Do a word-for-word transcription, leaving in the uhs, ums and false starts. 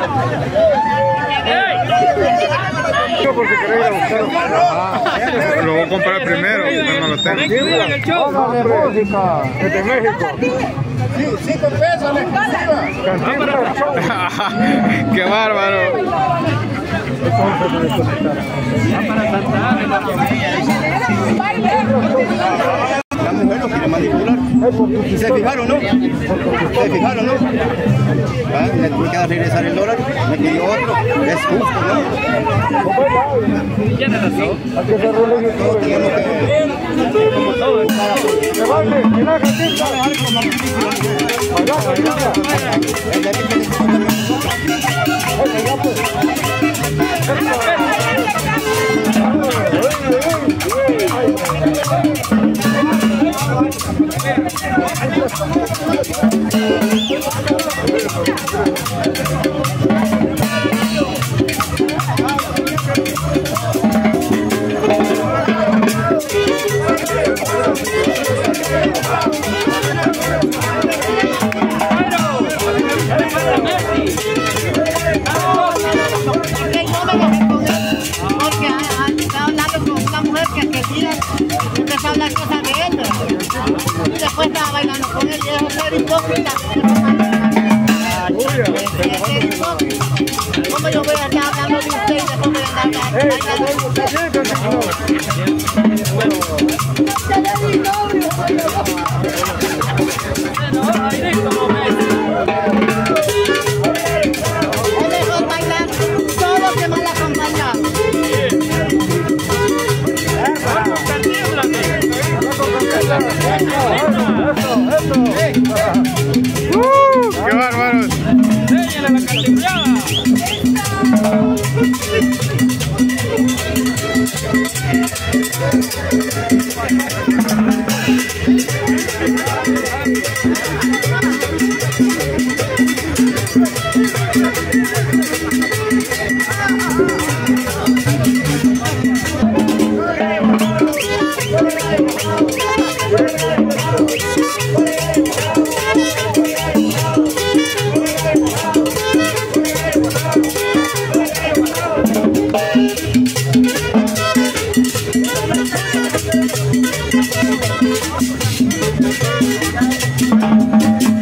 Porque quería ir a buscar. Lo voy a comprar primero, no lo tengo. Es de México. Sí, cinco pesos la exclusiva. ¡Qué bárbaro! La mujer no quiere manipular. ¿Se fijaron, no? ¿Se fijaron, no? ¿Ah? Me queda regresar el dólar, me pidió otro. Es justo, ¿no? Tiene razón. Todos tenemos que... Como todo. Empezó a hablar cosas de él, y después estaba bailando con él y dejó ser hipócrita. ¿Cómo yo voy a estar hablando de usted y después voy a andar bailando de usted? Él dejó bailar todo que mal acompañado. ¡Uh! ¡Qué bárbaros! ¡Enséñale la catimbrada! Thank you.